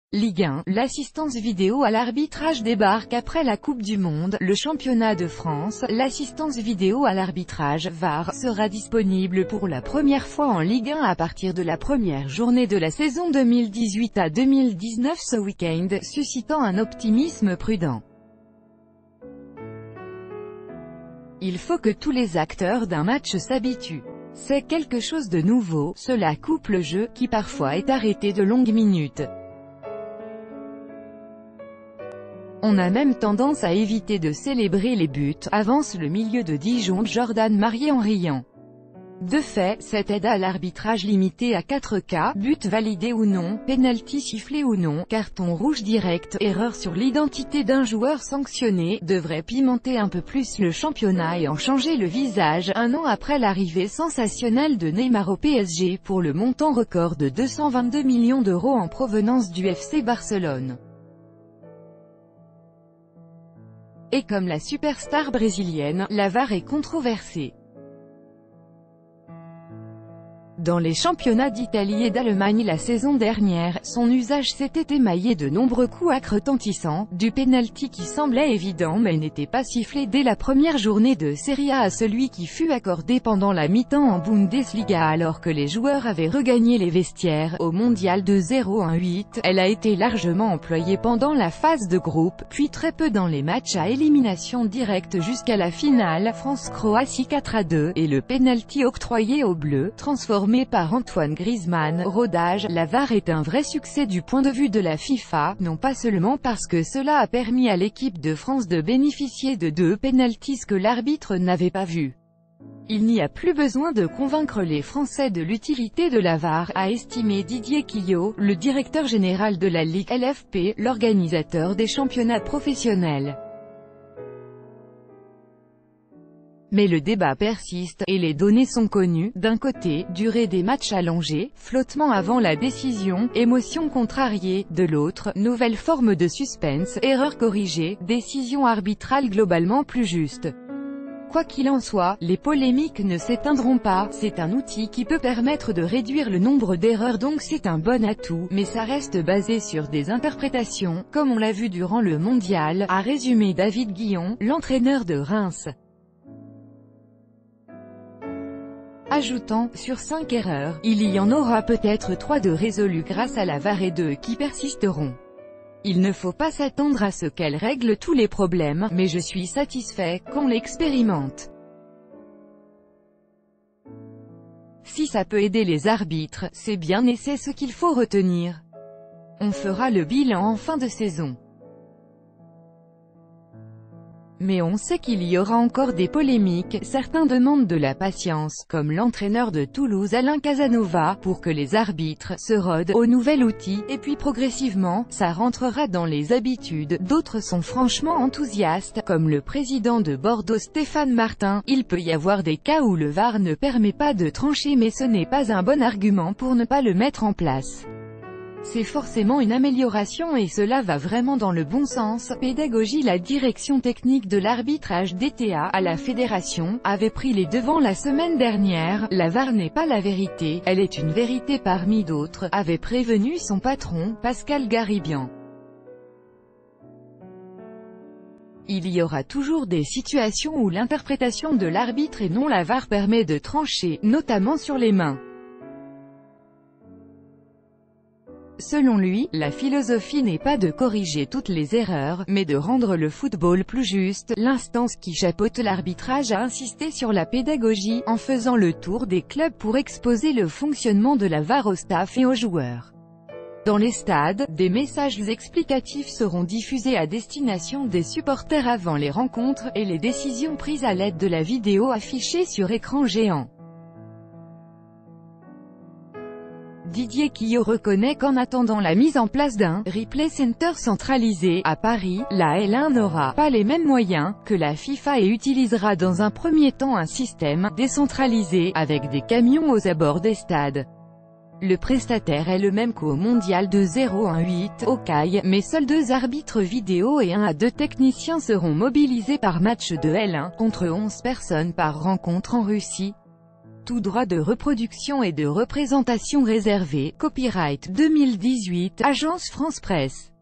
Ligue 1, l'assistance vidéo à l'arbitrage débarque après la Coupe du Monde. Le championnat de France, l'assistance vidéo à l'arbitrage VAR sera disponible pour la première fois en Ligue 1 à partir de la première journée de la saison 2018 à 2019 ce week-end, suscitant un optimisme prudent. Il faut que tous les acteurs d'un match s'habituent. C'est quelque chose de nouveau, cela coupe le jeu, qui parfois est arrêté de longues minutes. On a même tendance à éviter de célébrer les buts, avance le milieu de Dijon Jordan Marié en riant. De fait, cette aide à l'arbitrage limitée à 4 cas, but validé ou non, penalty sifflé ou non, carton rouge direct, erreur sur l'identité d'un joueur sanctionné, devrait pimenter un peu plus le championnat et en changer le visage, un an après l'arrivée sensationnelle de Neymar au PSG pour le montant record de 222 millions d'euros en provenance du FC Barcelone. Et comme la superstar brésilienne, la VAR est controversée. Dans les championnats d'Italie et d'Allemagne la saison dernière, son usage s'était émaillé de nombreux couacs retentissants, du penalty qui semblait évident mais n'était pas sifflé dès la première journée de Serie A à celui qui fut accordé pendant la mi-temps en Bundesliga alors que les joueurs avaient regagné les vestiaires. Au mondial de 0-1-8, elle a été largement employée pendant la phase de groupe, puis très peu dans les matchs à élimination directe jusqu'à la finale, France-Croatie 4-2, et le penalty octroyé aux Bleus, transformé par Antoine Griezmann. Rodage, la VAR est un vrai succès du point de vue de la FIFA, non pas seulement parce que cela a permis à l'équipe de France de bénéficier de 2 pénaltys que l'arbitre n'avait pas vus. Il n'y a plus besoin de convaincre les Français de l'utilité de la VAR, a estimé Didier Quillot, le directeur général de la Ligue LFP, l'organisateur des championnats professionnels. Mais le débat persiste, et les données sont connues. D'un côté, durée des matchs allongée, flottement avant la décision, émotion contrariée. De l'autre, nouvelle forme de suspense, erreur corrigée, décision arbitrale globalement plus juste. Quoi qu'il en soit, les polémiques ne s'éteindront pas. C'est un outil qui peut permettre de réduire le nombre d'erreurs, donc c'est un bon atout, mais ça reste basé sur des interprétations, comme on l'a vu durant le mondial, a résumé David Guillon, l'entraîneur de Reims. Ajoutant, sur 5 erreurs, il y en aura peut-être 3 de résolues grâce à la VAR et 2 qui persisteront. Il ne faut pas s'attendre à ce qu'elle règle tous les problèmes, mais je suis satisfait qu'on l'expérimente. Si ça peut aider les arbitres, c'est bien et c'est ce qu'il faut retenir. On fera le bilan en fin de saison. Mais on sait qu'il y aura encore des polémiques, certains demandent de la patience, comme l'entraîneur de Toulouse Alain Casanova, pour que les arbitres se rodent au nouvel outil, et puis progressivement, ça rentrera dans les habitudes. D'autres sont franchement enthousiastes, comme le président de Bordeaux Stéphane Martin. Il peut y avoir des cas où le VAR ne permet pas de trancher, mais ce n'est pas un bon argument pour ne pas le mettre en place. C'est forcément une amélioration et cela va vraiment dans le bon sens. Pédagogie. La direction technique de l'arbitrage DTA à la fédération avait pris les devants la semaine dernière. La VAR n'est pas la vérité, elle est une vérité parmi d'autres, avait prévenu son patron, Pascal Garibian. Il y aura toujours des situations où l'interprétation de l'arbitre et non la VAR permet de trancher, notamment sur les mains. Selon lui, la philosophie n'est pas de corriger toutes les erreurs, mais de rendre le football plus juste. L'instance qui chapeaute l'arbitrage a insisté sur la pédagogie, en faisant le tour des clubs pour exposer le fonctionnement de la VAR au staff et aux joueurs. Dans les stades, des messages explicatifs seront diffusés à destination des supporters avant les rencontres, et les décisions prises à l'aide de la vidéo affichée sur écran géant. Didier Quillot reconnaît qu'en attendant la mise en place d'un replay center centralisé à Paris, la L1 n'aura pas les mêmes moyens que la FIFA et utilisera dans un premier temps un système décentralisé avec des camions aux abords des stades. Le prestataire est le même qu'au mondial de 0-1-8 au CAI, mais seuls 2 arbitres vidéo et 1 à 2 techniciens seront mobilisés par match de L1, contre 11 personnes par rencontre en Russie. tout droit de reproduction et de représentation réservé. Copyright 2018, Agence France Presse.